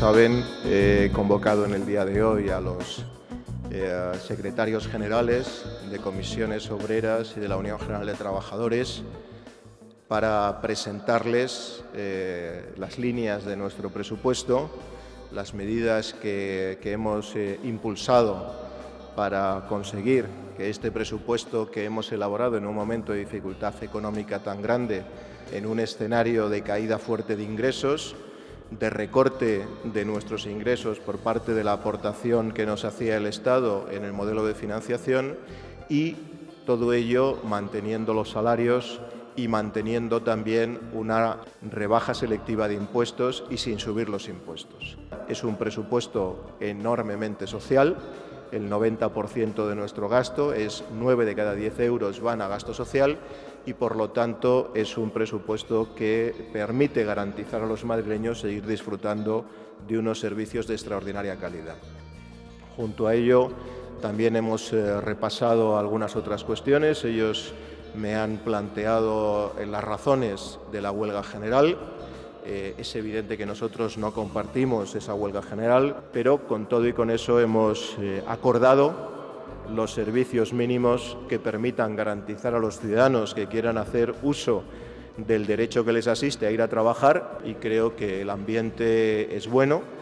saben, he convocado en el día de hoy a los secretarios generales de comisiones obreras y de la Unión General de Trabajadores para presentarles las líneas de nuestro presupuesto, las medidas que hemos impulsado para conseguir que este presupuesto que hemos elaborado en un momento de dificultad económica tan grande, en un escenario de caída fuerte de ingresos, de recorte de nuestros ingresos por parte de la aportación que nos hacía el Estado en el modelo de financiación, y todo ello manteniendo los salarios y manteniendo también una rebaja selectiva de impuestos y sin subir los impuestos. Es un presupuesto enormemente social. El 90% de nuestro gasto, 9 de cada 10 euros van a gasto social, y por lo tanto es un presupuesto que permite garantizar a los madrileños seguir disfrutando de unos servicios de extraordinaria calidad. Junto a ello también hemos repasado algunas otras cuestiones. Ellos me han planteado las razones de la huelga general. Es evidente que nosotros no compartimos esa huelga general, pero con todo y con eso hemos acordado los servicios mínimos que permitan garantizar a los ciudadanos que quieran hacer uso del derecho que les asiste a ir a trabajar, y creo que el ambiente es bueno.